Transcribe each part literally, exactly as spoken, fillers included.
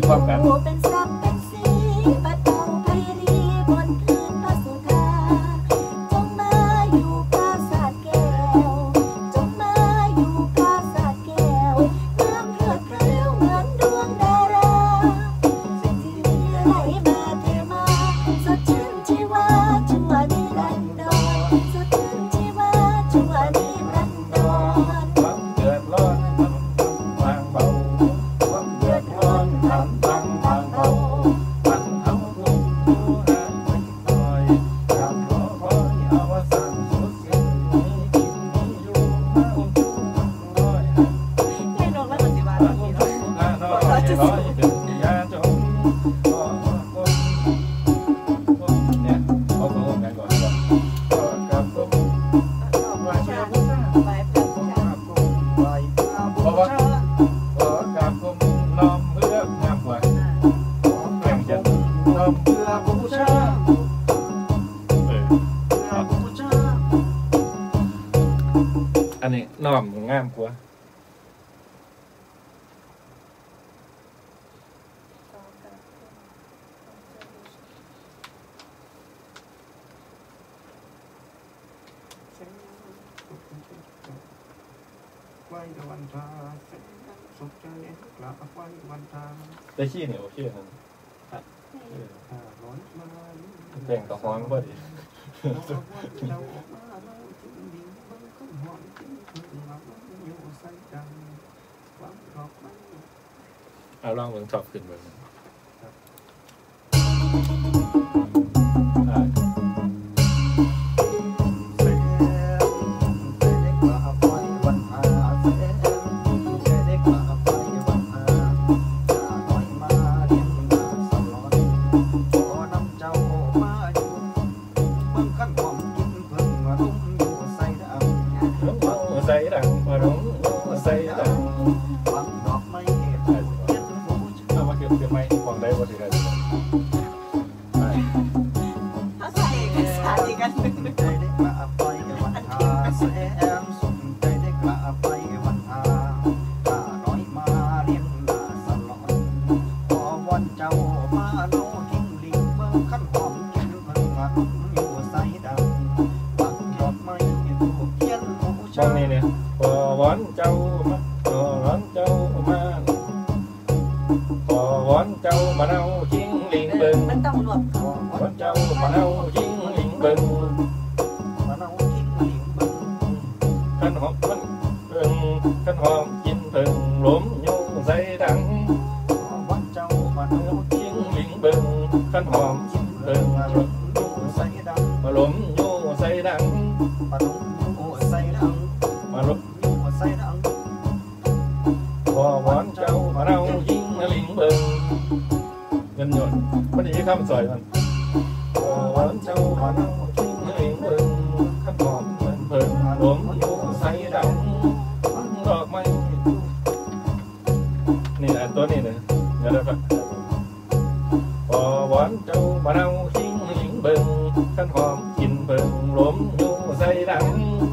พร้อมกันเป็นสักเป็นสีปัดเป่าไพรีบนพื้นพระสุธาจงมาอยู่ปราสาทแก้วจงมาอยู่ปราสาทแก้วน้ำเพื่อเพลิวเหมือนดวงดาราสิ่งที่ไหลมาเทมาสดชื่นชีวาชั่วนิรันดรสดชื่นชีวาชั่วนิรันดรความเดือดร้อนทำบางเบาความเดือดร้อนทำบางบางเบาปันเทาทุกทุกหาไม่ต่อยรำรอคอยเอาวสานสุดสิ้นมีกินมีอยู่มาอุ่นจุ่มน้อยหันแน่นอนว่าปฏิบัติมาอุ่นจุ่มน้อยน้อยร้อยถึงยาจงขอคนคนเนี่ยขอคนกันก่อนก่อนขอกับคนไหว้พระบูชาไหว้พระบูชาเพราะว่าขอกราบก้มน้อมเพื่องามกว่าแข่งจะน้อมเพื่อบูชาเอออันนี้น้อมงามกว่าไว้วันทาสุขใจกลับไว้วันทาได้ขี้เหนียวขี้นั่นห้าร้อยมาแต่งกับฮ้อนบ่ดีเจ้าออกมาเราจึงดีบังคับหอนจึงถึงเราอยู่ใส่ดังความรอบไม่เอาลองเบิ่งชอบขึ้นเบิ่งอ่าเสียเสียได้กลับไว้วันทาเสียเสียได้กลับไว้วันทาห้าร้อยมาเรียนมาสลอนขอนำเจ้ามาอยู่เบิ่งขั้นความกินเพิ่งรุ่มอยู่ใส่ดังใส่ดังพอร้องใส่ดังฟังดอกไม้เห็ดเย็นบูชาเอามาเก็บเก็บไม้ฟังได้บ่สิได้ไปเขาใส่เป็นสาดีกันหนึ่งใจได้กลับไปวันทาแสนสุขใจได้กลับไปวันทาข้าน้อยมาเรียนนาสลอนขอวันเจ้ามาโนทิ้งลิงเมืองขั้นหอมกินเพิ่งมาลุ่มอยู่ใส่ดังฟังดอกไม้ถูกเย็นบูช่ชาองนี้เนี่ยขอวอนเจ้ามาขอวอนเจ้ามาขอวอนเจ้ามาเอาจิ้งลิงเบิ่งมันต้องรวบขอววัอน นเจ้ามาเอาจิ้งลิงเบิ่งมาโนทิ้งลิงเมืองขันหอมมันเบิ่งขันหอมกินเบิ่งหลมอยู่ใส่ดังขอวันเจ้ามาโนเอาจิ้งลิงเบิ่งขันหอมกินเบิ่งหลมดูใส่ดังมาหลมอยู่ใส่ดังมาดูใส่ดังมาหลมดูใส่ดังขอวอนเจ้ามาเอาจิ้งลิงเบิ่งเงินหยดมันจะคำสอยมันขอวอนเจ้ามาเอาจิ้งลิงเบิ่งขันหอมเบิ่งเบิ่งหลมอยู่ใส่ดังดอกไม้นี่อันตัวนี้เนี่ยเดี๋ยวได้ปะขอวอนเจ้ามาเอาจิ้งลิงเบิ่งขันหอมกินเบิ่งหลมอยู่ใส่ดัง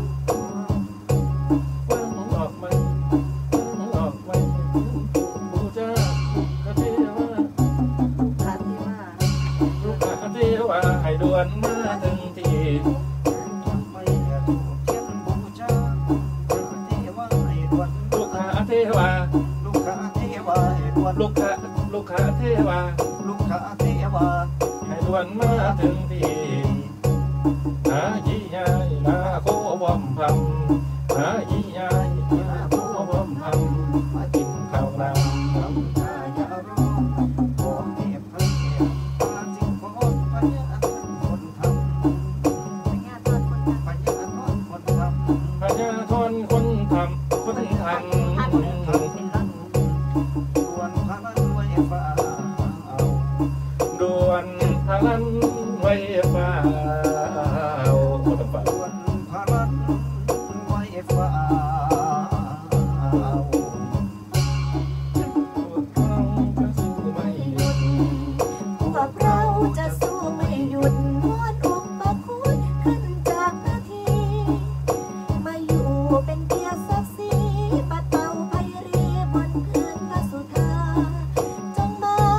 ดอกไม้ดอกไม้บูชาพระเทวาพระที่ว่าลูกอาเทวาให้ด่วนมาถึงที่ไม่ถูกเทียนบูชาเทวาให้ดวนลูกอาเทวาลูกค้าเทวาให้ดวนลูกอาลูกอาเทวาลูกค้าเทวาให้ด่วนมาถึงที่นายี่ยายนาโคบอมพำนายี่ยายนาโคบอมพำมากินข้าวนำน้ำตายาร้องขอเก็บพระเก็บปาจิงขอพญาคนทำพญาตอนคนทพญาคนทำพญาทนคนทำคนทำท่านำเป็นร่อนส่วนพระนั้นไว้ฟ้าเอาด่วนทางนั้นไว้ฟ้าเอาบ่ต้องฟ้าส่วนพระนั้นไว้ฟ้าเอาพวกเราจะสู้ไม่หยุดม้วนอกปะคุณขึ้นจากหน้าที่มาอยู่เป็นเกียรติศักดิ์ศรีปัดเป่าไพรีบนพื้นพระสุธาจงมา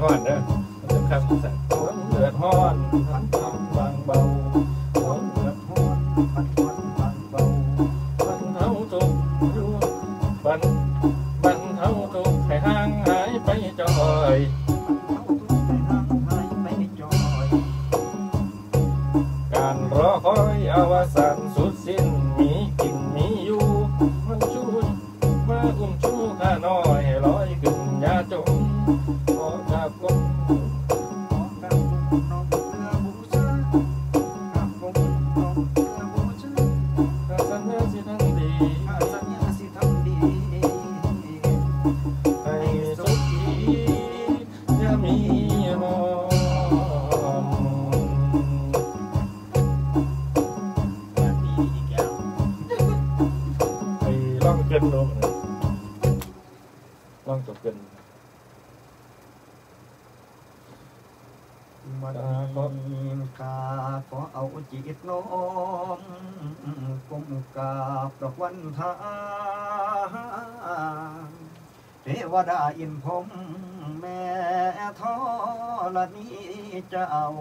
ห้อนเด้อมันจะคำอีสานฝนเดือดห้อนพันพันบางเบาฝนเดือดห้อนพันพันบางเบาบันเทาทุกข์อยู่บันบันเทาทุกข์ให้ห่างหายไปจอยการรอคอยอวสานสุดสิ้นมีกินมีอยู่มันชูมาอุ้มชูข้าน้อยลอยขึ้นยาจมขอกราบก้มขอกราบก้มน้องเรือบูชากราบก้มน้องเรือบูชาข้าสัญญาสิทำดีข้าสัญญาสิทำดีให้สุขีอย่ามีมองเกินลงลองจบเกินมาดานกาขอเอาจิตน้อมก้มกราบดอกวันทาเทวดาอินพรหมแม่ธรณีเจ้า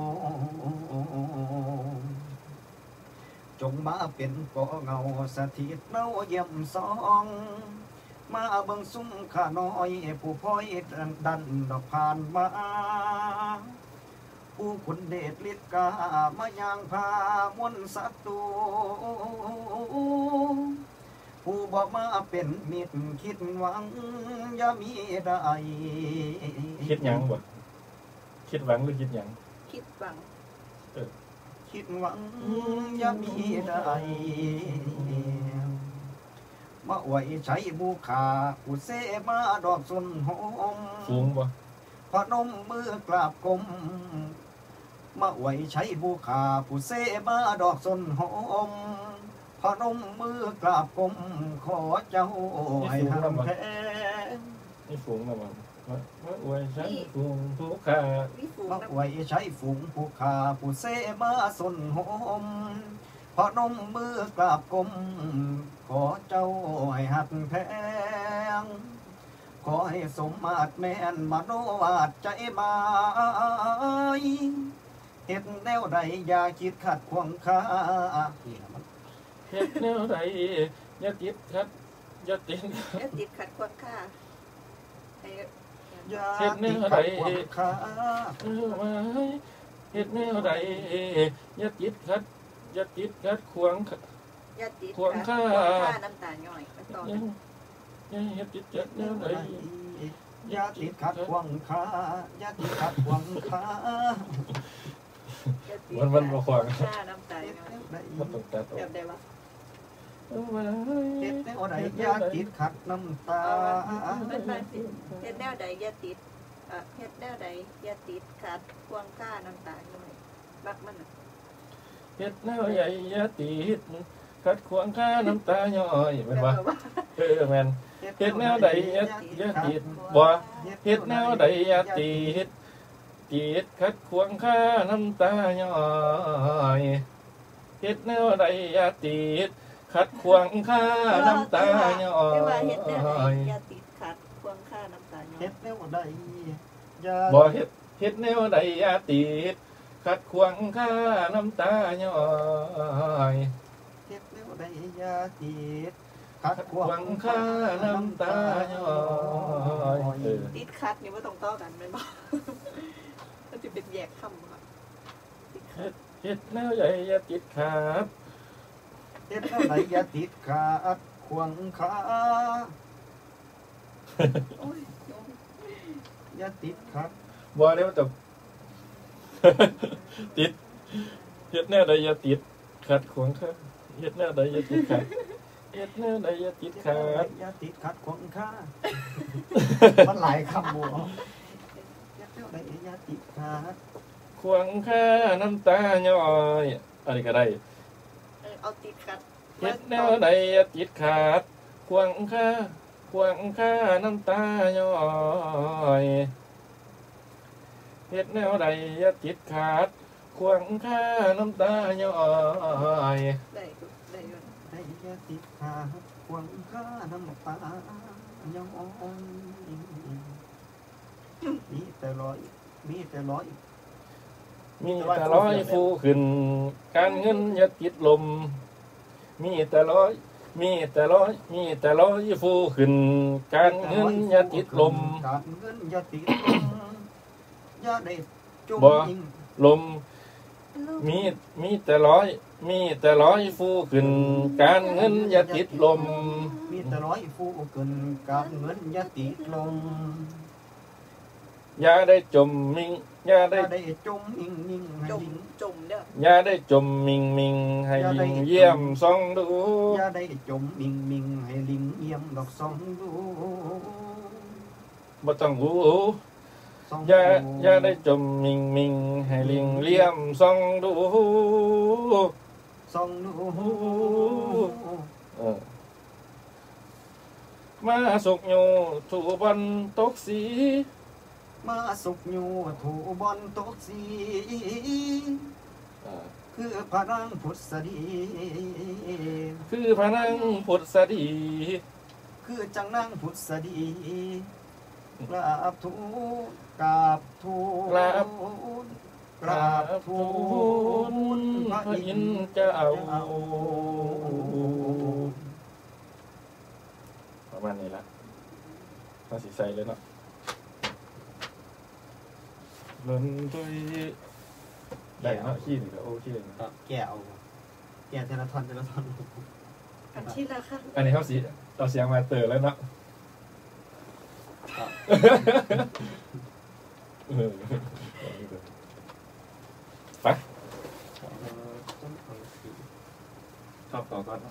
จงมาเป็นก่อเงาสถิตเนาเยี่ยมสองมาเบิ่งซุ้มข้าน้อยผู้พ้อยดันดอกผ่านมาผู้ขุนเดชฤทธิ์กามาย่างพามวลศัตรูผู้บอกมาเป็นมิตรคิดหวังอย่ามีได้คิดหยังบ่คิดหวังหรือคิดหยังคิดหวังคิดหวังอย่ามีได้มาไหวใช้บูขาอุเสมาดอกสุนหอมสูงบ่พนมมือกราบกลมมาไหวใช้บูขาผู้เสมาดอกสุนหอมพนมมือกราบกลมขอเจ้าให้ทำแท้นี่ฝูงนะมันมาไหวใช้ฝูงผู้ขามาไหวใช้ฝูงผู้ขาผู้เสมาสุนหอมพนมมือกราบกลมขอเจ้าให้หักแพงขอให้สมมาตรแม่นมโนวาดใจมาเห็นแนวใดอย่าคิดขัดขวางข้าเห็นแนวใดอย่าติดขัดอย่าติดอย่าติดขัดขวางข้าเห็นแนวใดข้าเห็นแนวใดอย่าติดขัดอย่าติดขัดขวางอย่าติดขวางข้าน้ำตาย่อยมันต่ออย่าติดขัดแนวใดอย่าติดขัดขวางข้าอย่าติดขัดขวางข้ามันมันมาขวางข้าน้ำตาย่อยมันต้องตัดออกแบบใดวะเฮ็ดแนวใดอย่าติดขัดน้ำตาเฮ็ดแนวใดอย่าติดเฮ็ดแนวใดอย่าติดขัดขวางข้าน้ำตาย่อยบักมันเฮ็ดแนวใหญ่อย่าติดขัดขวางข้าน้ำตาย่อยแม่นบ่เออแม่นเฮ็ดแนวใดอย่าอย่าติดบ่เฮ็ดแนวใดอย่าติดติดขัดขวางข้าน้ำตาย่อยเฮ็ดแนวใดอย่าติดขัดขวางข้าน้ำตาย่อยเฮ็ดแนวใดอย่าติดขัดขวางข้าน้ำตาย่อยเฮ็ดแนวใดอย่าบ่เฮ็ดเฮ็ดแนวใดอย่าติดขัดขวางข้าน้ำตาย่อยเฮ็ดแนวใดอย่าติดขัดขวางข้าน้ำตาย่อยติดขัดนี่บ่ต้องต่อกันแม่นบ่มันสิเป็นแยกคำค่ะเฮ็ดแนวใหญ่อย่าติดขัดเฮ็ดแนวใดอย่าติดขัดขวางข้าโอ้ยอย่าติดขัดบ่ได้มันต้องติดเฮ็ดแนวใดอย่าติดขัดขวางข้าเฮ็ดแนวใดอย่าติดขัดเฮ็ดแนวใดอย่าติดขัดอย่าติดขัดขวางข้ามันหลายคำบ่เฮ็ดแนวใดอย่าติดขัดขวางข้าน้ำตาย่อยอันนี้ก็ได้เอาติดขัดเฮ็ดแนวใดอย่าติดขัดขวางข้าขวางข้าน้ำตาย่อยเฮ็ดแนวใดอย่าติดขัดขวางข้าน้ำตาย่อยได้ได้ได้อย่าติดขัดขวางข้าน้ำตาย่อยมีแต่ร้อยมีแต่ร้อยมีแต่ร้อยฟูขึ้นการเงินอย่าติดลมมีแต่ร้อยมีแต่ร้อยมีแต่ร้อยฟูขึ้นการเงินอย่าติดลมการเงินอย่าติดลมอย่าได้จมบ่ยิ่งลมมีมีแต่ร้อยมีแต่ร้อยฟูขึ้นการเงินอย่าติดลมมีแต่ร้อยฟูเกินการเงินอย่าติดลมอย่าได้จมมิงอย่าอได้ย่าได้จมยิ่งยิ่งให้จมลิงจมเด้ออย่าได้จมมิงมิงให้ลิงเยี่ยมส่องดูอย่าได้จมมิ่งมิ่งให้ลิงเยี่ยมดอกสองดูบ่ต้องหูสองอย่าดูอย่าได้จมมิงมิงให้ลิงเลี่ยมส่องดูสองดูเออมาสุกอยู่ถูบันตกสีมาสุกอยู่ถูบอลตกสีเออคือพระนางพุทธดีคือพระนังพุทธดีคือจังนางพุทธดีกราบทูลกราบทูลกราบกราบทูลพระอินทร์เจ้าประมาณนี้ละมาสิใส่เลยเนาะล้นด้วยได้เนาะขี้นี่ก็โอเคนะครับแก้วแก้วเทละทอนเทละทอนอันที่ละค่ะอันนี้เขาสีเราเสียงมาเตอร์แล้วเนาะครับเออไปชอบต่อก่อนเนาะ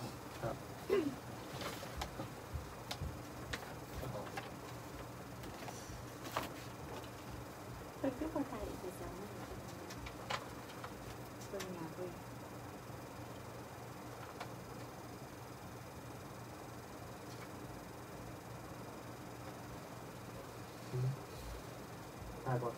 เป็นผู้คนไทยอีกสามคนเป็นงานด้วยได้ก่อน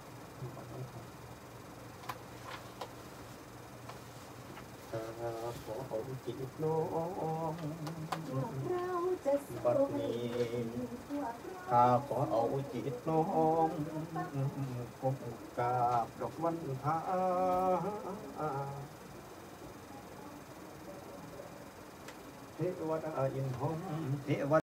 ขอเอาจิตน้องเราจะสู้บัดนี้ข้าขอเอาจิตน้องกบกราบดอกวันพาเทวดาอินทร์เทว